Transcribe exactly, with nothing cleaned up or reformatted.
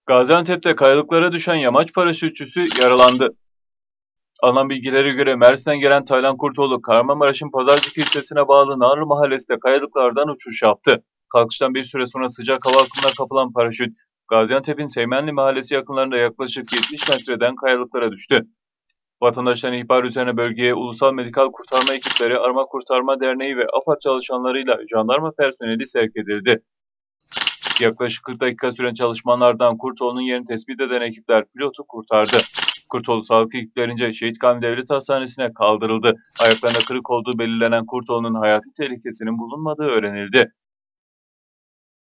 Gaziantep'te kayalıklara düşen yamaç paraşütçüsü yaralandı. Alınan bilgilere göre Mersin'den gelen Taylan Kurtoğlu, Kahramanmaraş'ın Pazarcık ilçesine bağlı Narlı Mahallesi'nde kayalıklardan uçuş yaptı. Kalkıştan bir süre sonra sıcak hava akımına kapılan paraşüt, Gaziantep'in Seymenli Mahallesi yakınlarında yaklaşık yetmiş metreden kayalıklara düştü. Vatandaşların ihbar üzerine bölgeye Ulusal Medikal Kurtarma ekipleri, Arama Kurtarma Derneği ve AFAD çalışanlarıyla jandarma personeli sevk edildi. Yaklaşık kırk dakika süren çalışmalardan Kurtoğlu'nun yerini tespit eden ekipler pilotu kurtardı. Kurtoğlu sağlık ekiplerince Şehit Kamil Devlet Hastanesi'ne kaldırıldı. Ayaklarında kırık olduğu belirlenen Kurtoğlu'nun hayati tehlikesinin bulunmadığı öğrenildi.